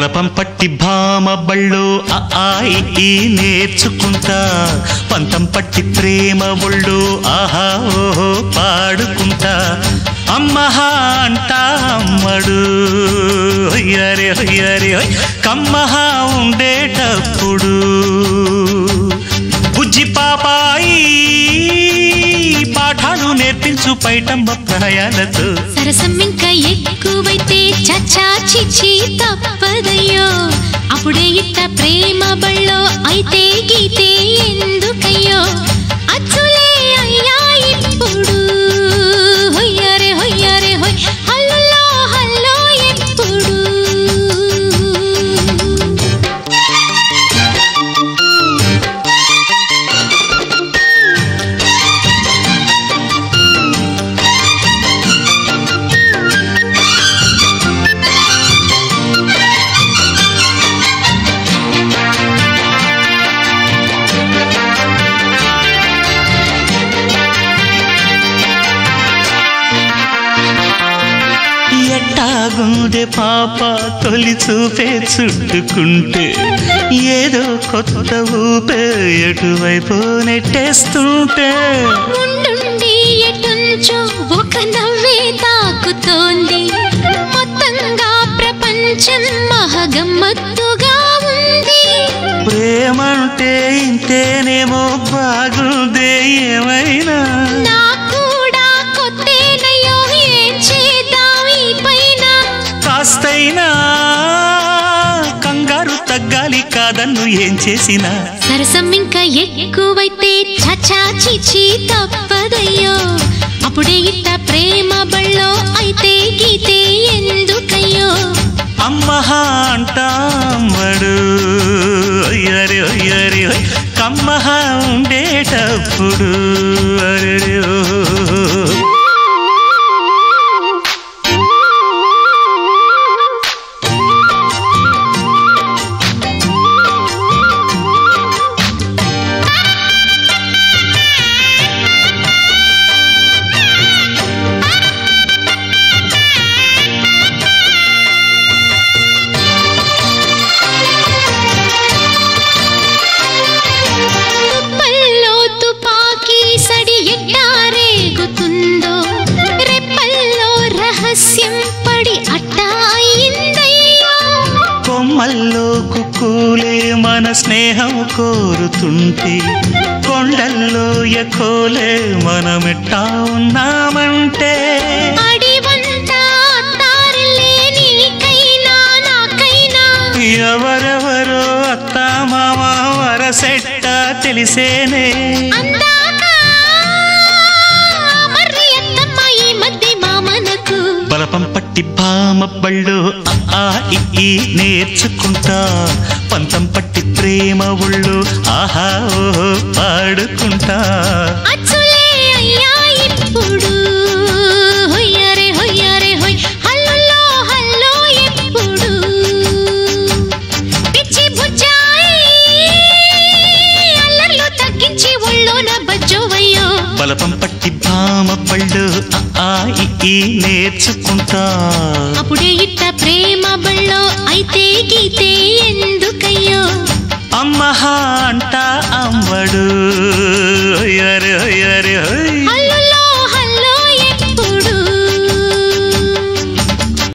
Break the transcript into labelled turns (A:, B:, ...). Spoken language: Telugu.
A: బలపం పట్టి భామ బళ్ళో ఈ నేర్చుకుంటా పంతం పట్టి ప్రేమ ఒళ్ళో ఆహా ఓహో పాడుకుంటా అమ్మహా అంటా అమ్మడు హొయ్యరే హొయ్యరే హొయ్ కమ్మహా ఉండేటప్పుడు బుజ్జి పాపాయి పాఠాలు నేర్పించు పైటమ్మ ప్రాయాలతో
B: సరసం ఇంకా ఎక్కువైతే చచ్చా చిచి తప్పదయ్యో అప్పుడే ఇట్ట ప్రేమ బళ్ళో అయితే గీతే ఎందుకయ్యో అచ్చులే అయ్యా ఇప్పుడు హొయ్యరే హొయ్యరే హొయ్ హల్లులో హల్లో ఎప్పుడు
A: ఎట్టాగుండే పాప తొలి చూపే చుట్టుకుంటే ఏదో కొత్త ఊపే ఎటువైపు నెట్టేస్తుంటే
B: ఉండుండి ఎటుంచో ఒక నవ్వే తాకుతోంది మొత్తంగా ప్రపంచం మహగమ్మత్తుగా ఉంది
A: ప్రేమంటే ఇంతేనేమో బాగుందే ఏమైనా కాస్తైనా కంగారు తగ్గాలి కాదన్ను ఏం చేసినా
B: సరసం ఇంకా ఎక్కువైతే చచ్చా చిచి తప్పదయ్యో అప్పుడే ఇట్ట ప్రేమ బళ్ళో అయితే గీతే ఎందుకయ్యో
A: అమ్మహా అంటామడు అయ్యరే అయ్యరే కమ్మహా ఉండేటప్పుడు అరే కొమ్మల్లో కుక్కూలే మన స్నేహం కోరుతుంటే కొండల్లో ఎకోలే మనమిట్టా ఉన్నామంటే ఎవరెవరో అత్తా మామ వరసెట్ట తెలిసేనే బలపం పట్టి భామ బళ్ళు ఈ నేర్చుకుంటా పంతం పట్టి ప్రేమ ఒళ్ళు ఆహా ఓహో పాడుకుంటా
B: అచ్చులే అయ్యా ఇప్పుడు హొయ్యరే హొయ్యరే హొయ్ హల్లులో హల్లో ఎప్పుడు పిచ్చి బుజ్జాయి అల్లర్లు తగ్గించి ఒళ్ళోన బజ్జోవయ్యో
A: బలపం పట్టి భామ బళ్ళు ఈ నేర్చుకుంటా
B: అప్పుడే ఇట్ట ప్రేమ బళ్ళో అయితే గీతే ఎందుకయ్యో
A: అమ్మహా అంటా అమ్మడు అరే అరే